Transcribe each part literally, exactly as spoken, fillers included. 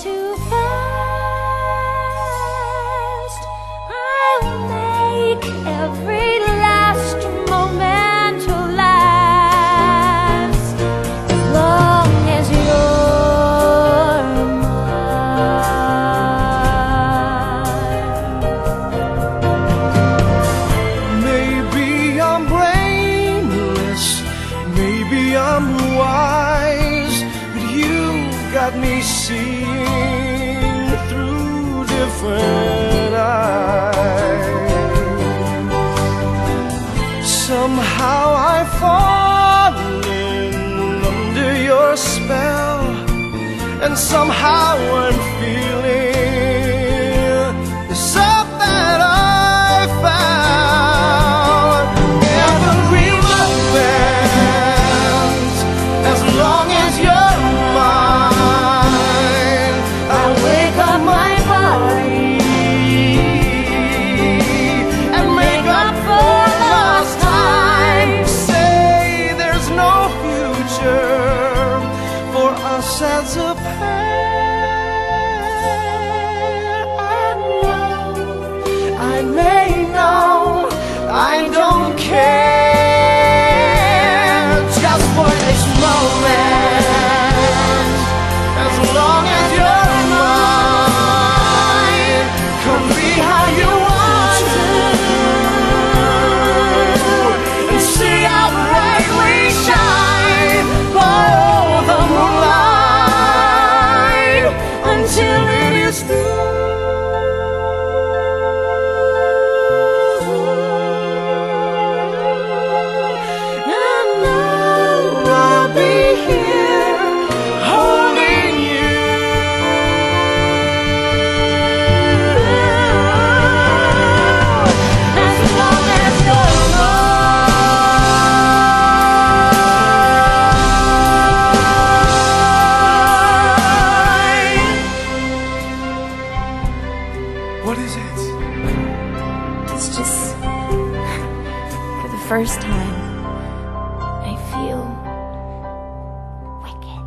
too fast. I'll make every last moment last, as long as you're mine. Maybe I'm brainless, maybe I'm wise, but you got me seeing through different eyes. Somehow I've fallen under your spell, and somehow I'm feeling the stuff that I found. Every moment, as long as you're mine, I wake up my body and make up for lost time. Say there's no future for us as a pair. And now I may know I don't care, just for this moment, as long as you're mine. Come be how you want to, and see how bright we shine. Follow the moonlight until it is through. And now I'll be here holding you, as long as you're mine. What is it? It's just, for the first time, I feel wicked.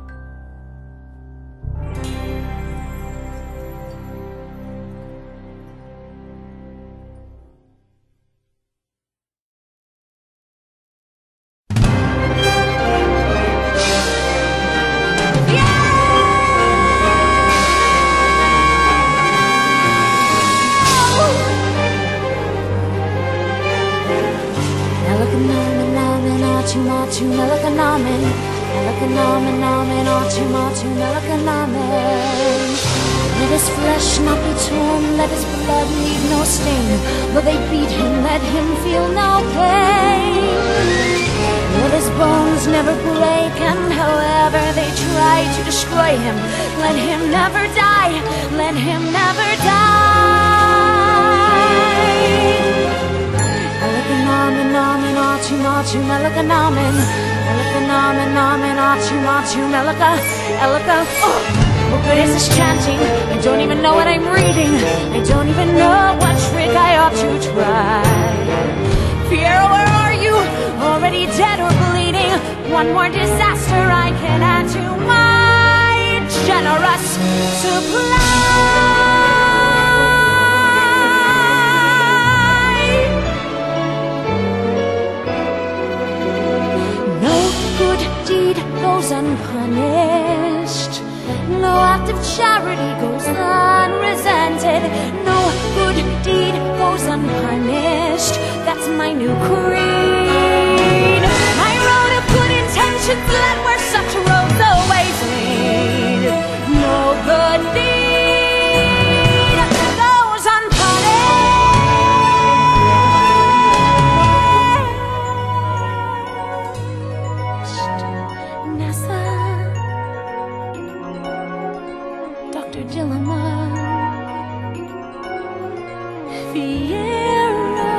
Let his flesh not be torn, let his blood leave no stain. Though they beat him, let him feel no pain. Let his bones never break, and however they try to destroy him, let him never die, let him never die. Elakanamen, namen, atu, matu, melakanamen. Elakanamen, namen, atu, matu, melaka, elaka. Oh, what good is this chanting? I don't even know what I'm reading. I don't even know what trick I ought to try. Fiero, where are you? Already dead or bleeding? One more disaster I can add to my generous supply. No good deed goes unpunished. No act of charity goes unresented. No good deed goes unpunished. That's my new creed. I wrote of good intentions, let where such roads always lead. No good deed goes unpunished. NASA, Doctor Dilemma, Fiero,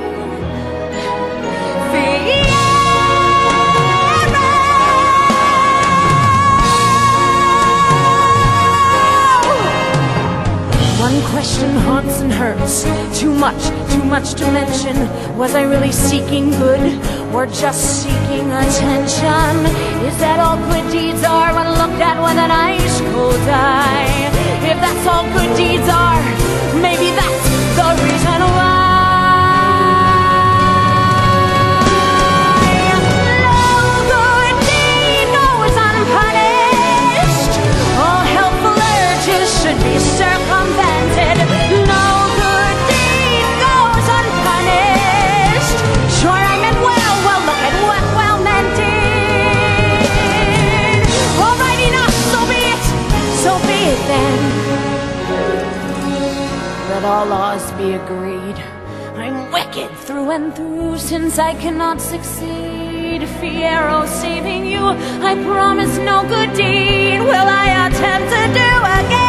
Fiero. One question haunts and hurts. Too much, too much to mention. Was I really seeking good, or just seeking attention? Is that all good deeds are when looked at with an ice cold eye? If that's all good deeds are, maybe that's the reason why. Should be circumvented. No good deed goes unpunished. Sure, I meant well, well, look at what well meant did. Alright, enough, so be it, so be it then. Let all laws be agreed. I'm wicked through and through, since I cannot succeed. Fiyero saving you, I promise no good deed will I attempt to do again.